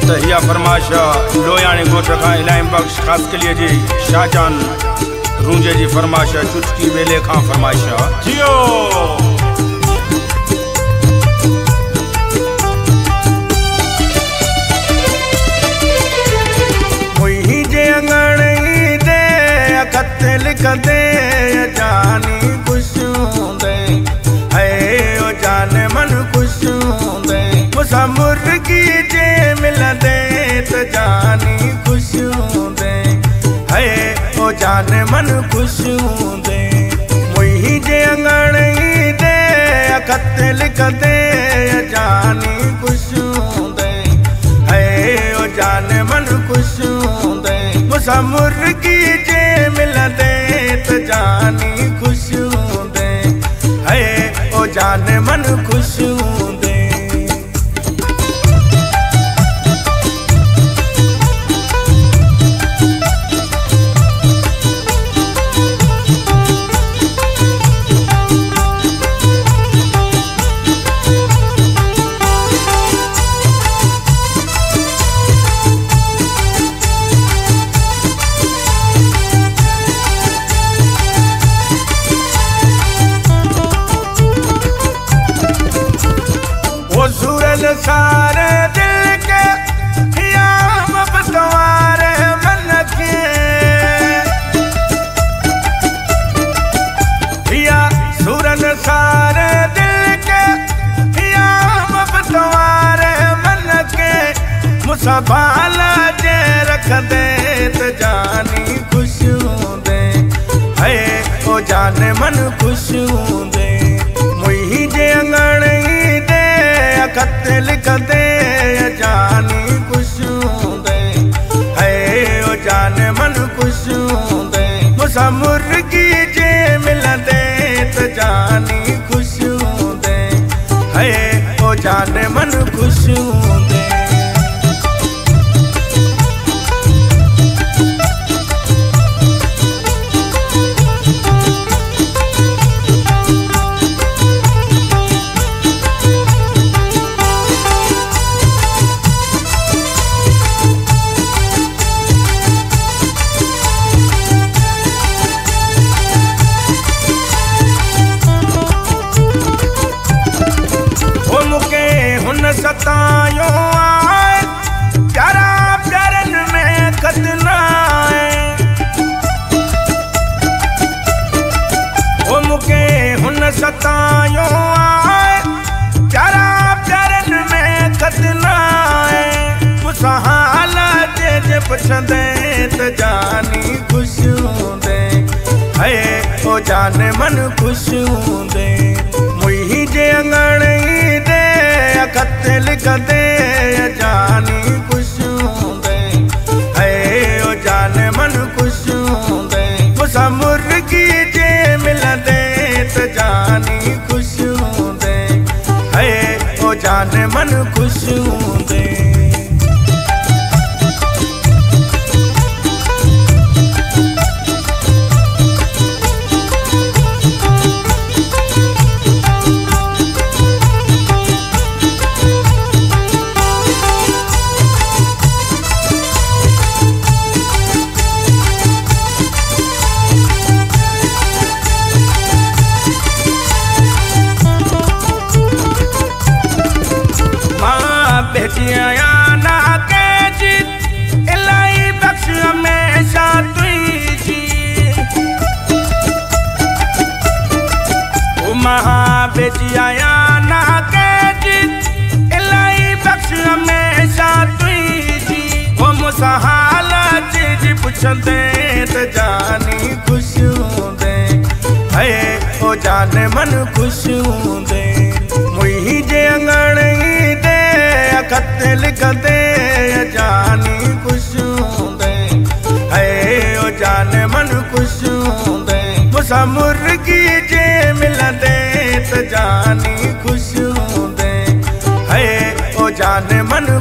तहिया फरमाश लोयाणी गोठ का इलाम बख्श खास के लिए जी शाहजान रूंजे जी फरमाश चुटकी वेले का फरमाश जियो मुही जे अंगणी दे खत लिखदे जानी खुशूंदे है ओ जान मन खुशूंदे मुसा मुर्गी जे मिलदे त जानी खुशूंदे है ओ जान मन खुशूंदे मुही जे अंगणी दे खत लिखदे जानी खुशूंदे है ओ जान मन खुशूंदे मुसा मुर्गी जे मिलदे त जानी खुशूंदे है ओ जान मन खुशूंदे सारे दिल के याम तुम्हारे मन के या सूरन सारे दिल के याम तुम्हारे मन के मुसबाला जे रख दे त जानी खुशूंदे है ओ जान मन खुशूंदे मुही जे अंगणी दे खत लिखदे जानी खुशूंदे है ओ जान मन खुशूंदे मुसा मुर्गी जे मिलदे त जानी खुशूंदे है ओ जान मन खुशूंदे सतायो आए प्यारा प्यारन में खतना ओ मुके हुन सतायो आए प्यारा प्यारन में खतना मुसा हालत जे पुछंदे त जानी खुशूंदे है ओ जान मन खुशूंदे मुही जे अंगणी दे खत लिखदे जानी खुशूंदे है ओ जान मन खुशूंदे मुसा मुर्गी जे मिलदे त जानी खुशूंदे है ओ जान मन खुशूंदे बेटिया ना के जीत इलाही बख्श हमेशा तुई जी ओ महा बेटिया ना के जीत इलाही बख्श हमेशा तुई जी ओ मुसा हालत जी पुछंदे त जानी खुशूंदे है ओ जान मन खुशूंदे मुही जे अंगणी दे खत लिखदे जानी खुशूंदे है ओ जान मन खुशूंदे मुसा मुर्गी जे मिलदे त जानी खुशूंदे है ओ जान मन